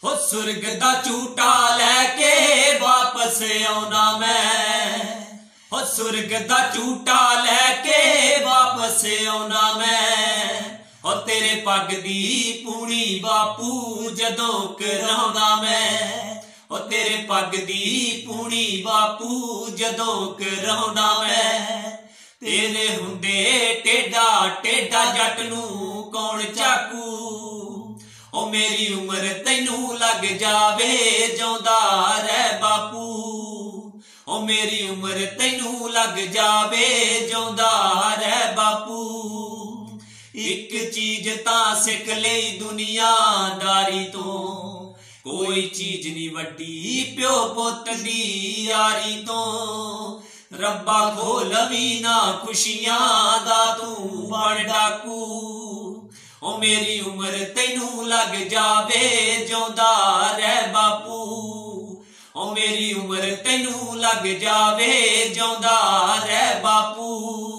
हो सुरग दा झूटा लैके वापस आउना मैं, हो सुरग दा झूटा लैके वापस आउना मैं। हो तेरे पग दी पूनी बापू जदों कराउंदा मैं, हो तेरे पग दी पूनी बापू जदों कराउंदा मैं। तेरे हुंदे टेढ़ा टेढ़ा जट नूं कौन चाकू, ओ मेरी उम्र तैनू लग जावे जिउंदा रह बापू, ओ मेरी उम्र तैनू लग जावे जिउंदा रह बापू। एक चीज तां सिख लई दुनियादारी तो, कोई चीज नी वड्डी प्यो पुत दी यारी तो। रब्बा खोलवी ना खुशियां दा तू बण डाकू, ओ मेरी उम्र तैनू लग जावे जिउंदा रह बापू, ओ मेरी उम्र तैनू लग जावे जिउंदा रह बापू।